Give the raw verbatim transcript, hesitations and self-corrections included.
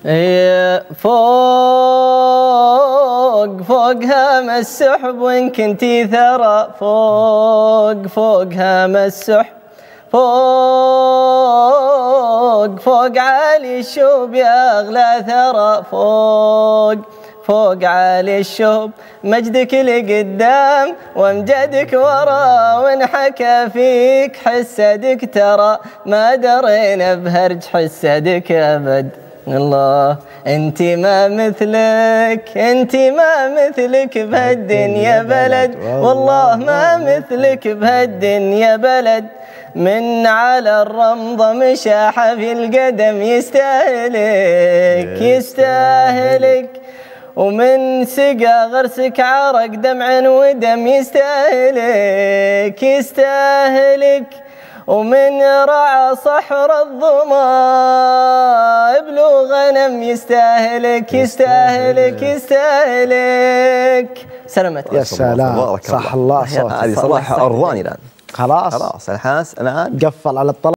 إيه فوق فوق هام السحب وإن كنتي ثرى، فوق فوق هام السحب، فوق فوق عالي الشوب يا أغلى ثرى، فوق فوق عالي الشوب، مجدك لقدام وامجدك ورا، وانحكى فيك حسدك ترى، ما درينا بهرج حسدك أبد. الله انتي ما مثلك، انتي ما مثلك بهالدنيا بلد، والله ما مثلك بهالدنيا بلد، من على الرمضة مشى حفي القدم يستاهلك يستاهلك، ومن سقى غرسك عرق دمع ودم يستاهلك يستاهلك، ومن رعى صحر الظما ابلو غنم يستاهلك يستاهلك يستاهلك. سلامتك يا سلام، صح الله صوتك. هذه صراحة أرضاني الآن. خلاص خلاص أنا حاس الآن قفل على الطلب.